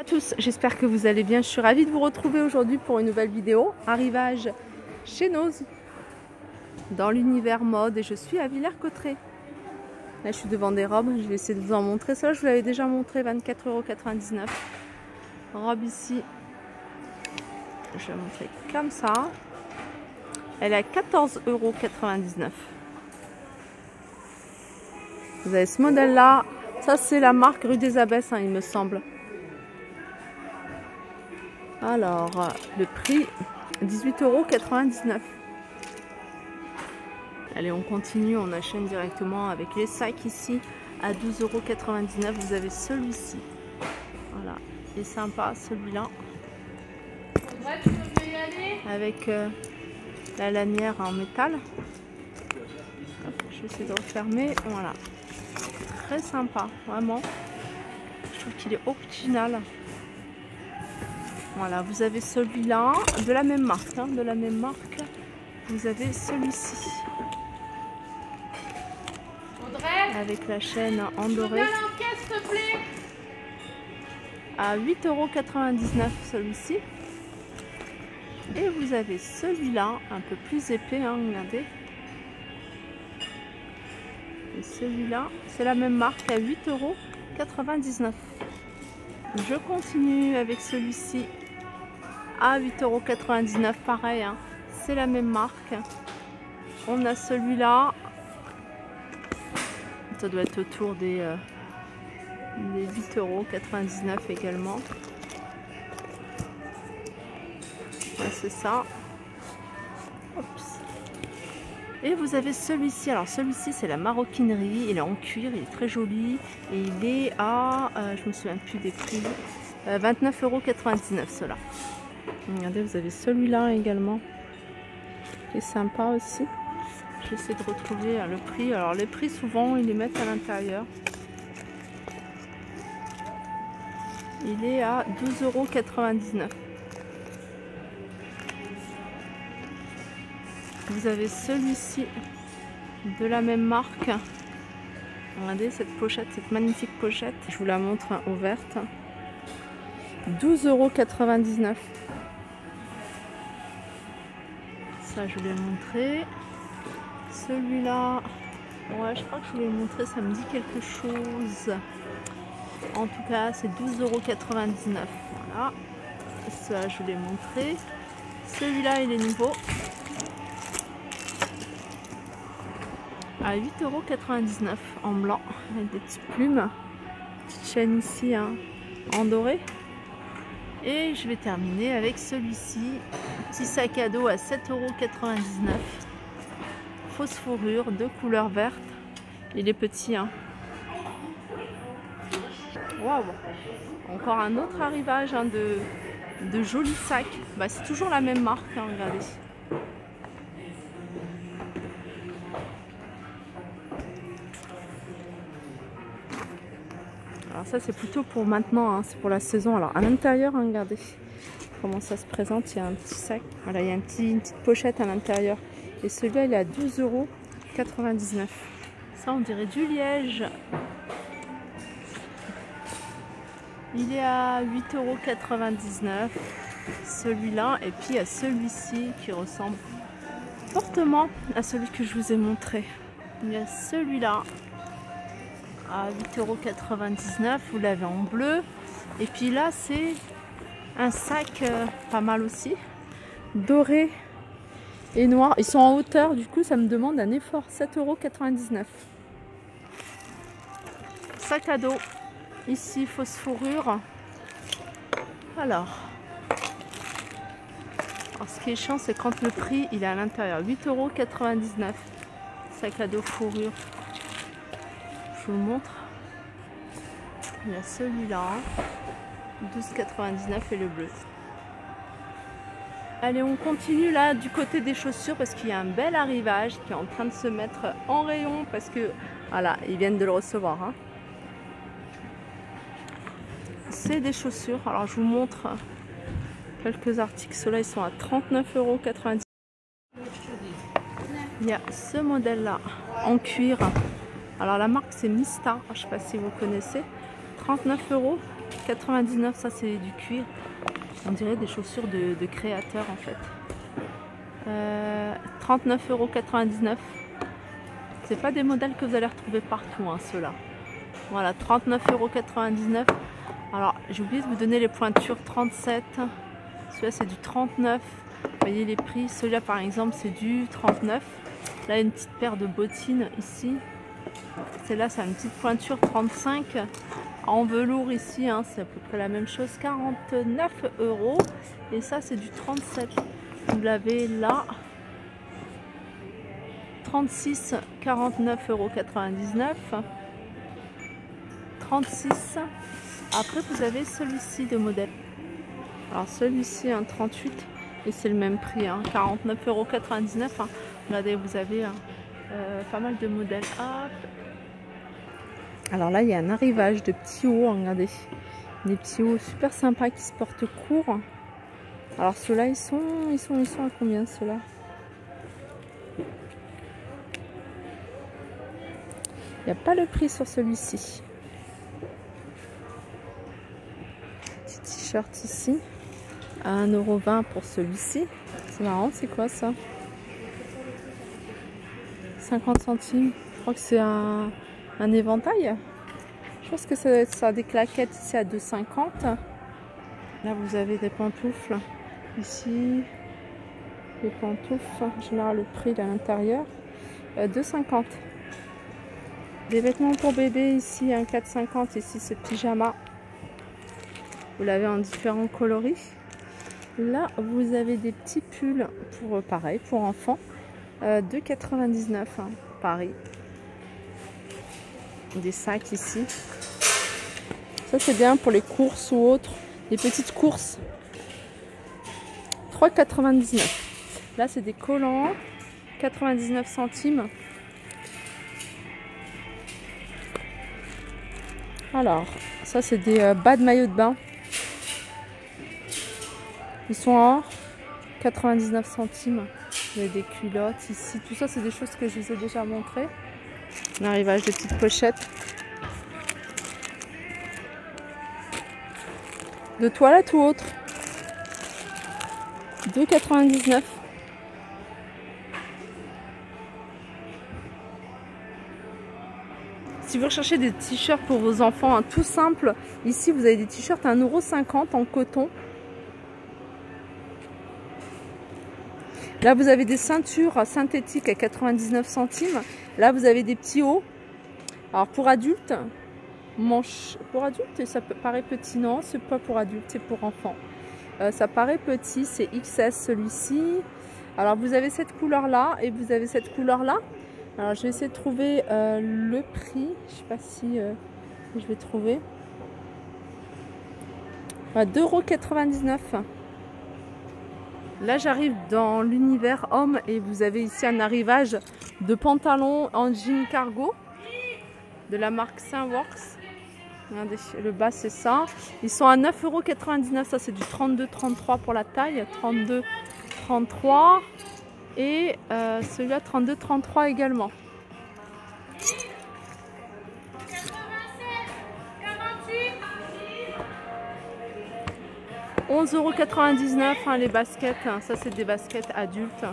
Tous, j'espère que vous allez bien. Je suis ravie de vous retrouver aujourd'hui pour une nouvelle vidéo. Arrivage chez Noz dans l'univers mode et je suis à Villers-Cotterêts. Là, je suis devant des robes. Je vais essayer de vous en montrer. Ça, je vous l'avais déjà montré, 24,99 €. Robe ici, je vais montrer comme ça. Elle est à 14,99 €. Vous avez ce modèle-là. Ça, c'est la marque Rue des Abbesses, hein, il me semble. Alors, le prix, 18,99 €. Allez, on continue, on enchaîne directement avec les sacs ici à 12,99 €. Vous avez celui-ci. Voilà, il est sympa celui-là. Avec la lanière en métal. Hop, je vais essayer de refermer. Voilà. Très sympa, vraiment. Je trouve qu'il est original. Voilà, vous avez celui-là, de la même marque, hein, de la même marque. Vous avez celui-ci. Avec la chaîne en doré. À 8,99 € celui-ci. Et vous avez celui-là, un peu plus épais, hein, regardez. Et celui-là, c'est la même marque à 8,99 €. Je continue avec celui-ci à 8,99 €, pareil, hein, c'est la même marque. On a celui-là, ça doit être autour des 8,99 € également. Ouais, c'est ça. Oups. Et vous avez celui-ci. Alors celui-ci, c'est la maroquinerie. Il est en cuir, il est très joli. Et il est à, je me souviens plus des prix, 29,99 € cela. Regardez, vous avez celui-là également, qui est sympa aussi. J'essaie de retrouver le prix. Alors les prix, souvent, ils les mettent à l'intérieur. Il est à 12,99 €. Vous avez celui-ci de la même marque. Regardez cette pochette, cette magnifique pochette. Je vous la montre ouverte. 12,99 €. Ça, je vous l'ai montré. Celui-là, ouais, je crois que je vous l'ai montré, ça me dit quelque chose. En tout cas, c'est 12,99 €. Voilà. Ça, je vous l'ai montré. Celui-là, il est nouveau. À 8,99 € en blanc, avec des petites plumes. Petite chaîne ici, hein, en doré. Et je vais terminer avec celui-ci. Petit sac à dos à 7,99 €. Fausse fourrure de couleur verte. Il est petit, hein. Waouh! Encore un autre arrivage, hein, de jolis sacs. Bah, c'est toujours la même marque, hein, regardez. Alors ça, c'est plutôt pour maintenant, hein, c'est pour la saison. Alors à l'intérieur, hein, regardez comment ça se présente. Il y a un petit sac, voilà, il y a une petite pochette à l'intérieur. Et celui-là, il est à 12,99 €. Ça, on dirait du liège. Il est à 8,99 €. Celui-là, et puis il y a celui-ci qui ressemble fortement à celui que je vous ai montré. Il y a celui-là à 8,99 €. Vous l'avez en bleu. Et puis là, c'est un sac pas mal aussi, doré et noir. Ils sont en hauteur, du coup ça me demande un effort. 7,99 €. Sac à dos ici, fausse fourrure. Alors ce qui est chiant, c'est quand le prix il est à l'intérieur. 8,99 €. Sac à dos fourrure. Je vous le montre. Il y a celui-là, 12,99 € et le bleu. Allez, on continue là du côté des chaussures parce qu'il y a un bel arrivage qui est en train de se mettre en rayon parce que voilà, ils viennent de le recevoir, hein. C'est des chaussures. Alors je vous montre quelques articles. Ceux-là, ils sont à 39,99 €. Il y a ce modèle-là en cuir. Alors la marque c'est Mista, je ne sais pas si vous connaissez. 39 €. 99, ça c'est du cuir. On dirait des chaussures de créateurs en fait. 39,99 €. C'est pas des modèles que vous allez retrouver partout, hein, ceux-là. Voilà, 39,99 €. Alors, j'ai oublié de vous donner les pointures. 37. Celui-là, c'est du 39. Vous voyez les prix. Celui-là, par exemple, c'est du 39. Là, une petite paire de bottines ici. Celle-là, c'est une petite pointure 35. En velours ici, hein, c'est à peu près la même chose. 49 €. Et ça, c'est du 37. Vous l'avez là. 36, 49,99 €. 36. Après, vous avez celui-ci de modèle. Alors, celui-ci, un 38. Et c'est le même prix, hein, 49,99 €. Hein. Regardez, vous avez pas mal de modèles. Hop. Alors là, il y a un arrivage de petits hauts. Regardez. Des petits hauts super sympas qui se portent court. Alors, ceux-là, ils sont à combien, ceux-là? Il n'y a pas le prix sur celui-ci. Petit t-shirt ici. À 1,20 € pour celui-ci. C'est marrant, c'est quoi ça? 50 centimes. Je crois que c'est un éventail. Je pense que ça a des claquettes ici à 2,50 €. Là, vous avez des pantoufles. Ici, les pantoufles. En général, le prix à l'intérieur. 2,50 €. Des vêtements pour bébé ici, un 4,50 €. Ici, ce pyjama. Vous l'avez en différents coloris. Là, vous avez des petits pulls pour pareil, pour enfants. 2,99 €, hein, pareil. Des sacs ici. Ça, c'est bien pour les courses ou autres. Les petites courses. 3,99 €. Là, c'est des collants. 99 centimes. Alors, ça c'est des bas de maillot de bain. Ils sont à 99 centimes. Il y a des culottes ici. Tout ça, c'est des choses que je vous ai déjà montrées. Un arrivage de petites pochettes. De toilette ou autre. 2,99 €. Si vous recherchez des t-shirts pour vos enfants, hein, tout simple, ici vous avez des t-shirts à 1,50 € en coton. Là vous avez des ceintures synthétiques à 99 centimes. Là vous avez des petits hauts. Alors pour adultes, manche pour adultes, ça paraît petit, non, c'est pas pour adultes, c'est pour enfants. Ça paraît petit, c'est XS celui-ci. Alors vous avez cette couleur là et vous avez cette couleur là. Alors je vais essayer de trouver le prix. Je sais pas si je vais trouver. 2,99 €. Là j'arrive dans l'univers homme et vous avez ici un arrivage de pantalons en jean cargo de la marque Saintworks. Regardez, le bas c'est ça. Ils sont à 9,99 €. Ça c'est du 32-33 pour la taille. 32-33. Et celui-là 32-33 également. 11,99 € hein, les baskets. Hein, ça c'est des baskets adultes.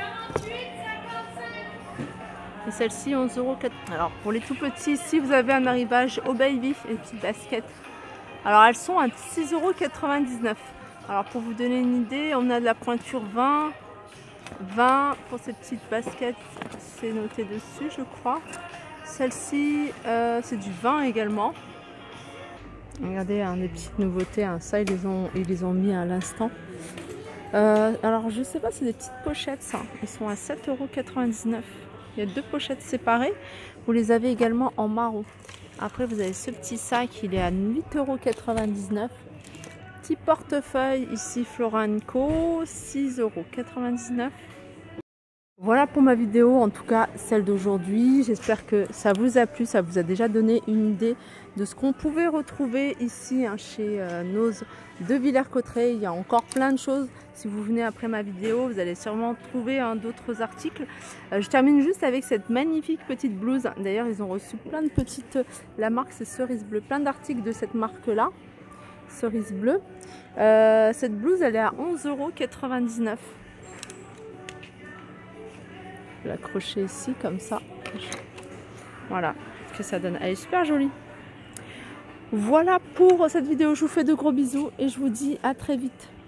Et celle-ci 11,04 €. Alors pour les tout petits, ici vous avez un arrivage au baby, les petites baskets. Alors elles sont à 6,99 €. Alors pour vous donner une idée, on a de la pointure 20 pour ces petites baskets, c'est noté dessus je crois. Celle-ci c'est du 20 également. Regardez, hein, des petites nouveautés, hein. Ça ils les ont mis à l'instant. Alors je sais pas, c'est des petites pochettes ça. Ils sont à 7,99 €. Il y a deux pochettes séparées. Vous les avez également en marron. Après vous avez ce petit sac, il est à 8,99 €. Petit portefeuille ici Flora & Co, 6,99 €. Voilà pour ma vidéo, en tout cas celle d'aujourd'hui. J'espère que ça vous a plu, ça vous a déjà donné une idée de ce qu'on pouvait retrouver ici hein, chez Nose de Villers-Cotterêts. Il y a encore plein de choses. Si vous venez après ma vidéo, vous allez sûrement trouver hein, d'autres articles. Je termine juste avec cette magnifique petite blouse. D'ailleurs, ils ont reçu plein de petites... La marque, c'est Cerise Bleue. Plein d'articles de cette marque-là. cerise bleue. Cette blouse, elle est à 11,99 €. Je vais l'accrocher ici, comme ça. Voilà, ce que ça donne. Elle est super jolie. Voilà pour cette vidéo. Je vous fais de gros bisous et je vous dis à très vite.